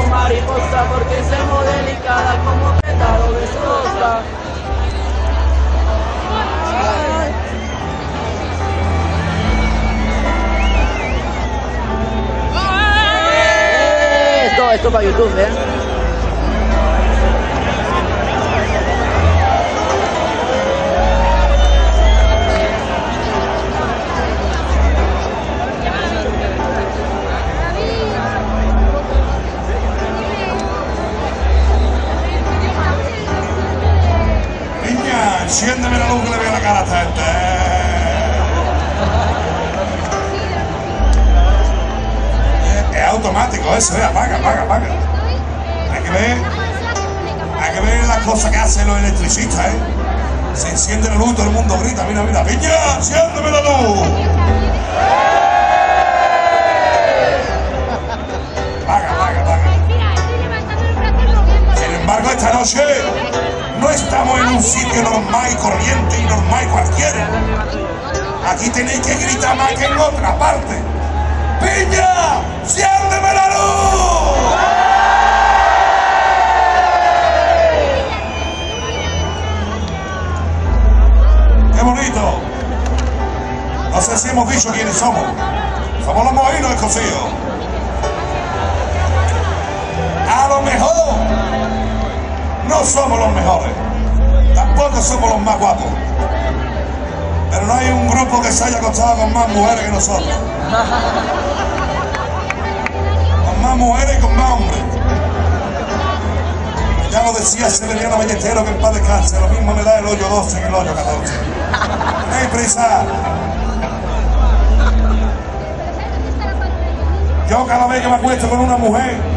mariposa, porque somos delicadas como pétalo de rosa. Esto para YouTube, ¿eh? Niña, enciéndeme la luz que le veo la cara a esta gente. Es automático eso, apaga. Hay que ver las cosas que hacen los electricistas, Se enciende la luz, todo el mundo grita, mira, piña, enciéndeme la luz. Apaga. Sin embargo, esta noche no estamos en un sitio normal y corriente y normal y cualquiera. Aquí tenéis que gritar más que en otra parte. ¡Piña! ¡Enciéndeme la luz! ¡Qué bonito! No sé si hemos dicho quiénes somos. Somos los mojinos escocidos. A lo mejor no somos los mejores. Tampoco somos los más guapos. Pero no hay un grupo que se haya acostado con más mujeres que nosotros. Con más mujeres y con más hombres. Ya lo decía Severiano Ballestero, que en paz descanse. Lo mismo me da el hoyo 12 que el hoyo 14. No hay prisa. Yo cada vez que me acuesto con una mujer,